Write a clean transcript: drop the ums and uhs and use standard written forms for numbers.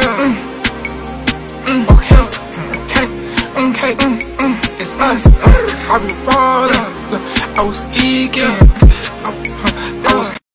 Okay, it's us. I been falling, I was eager.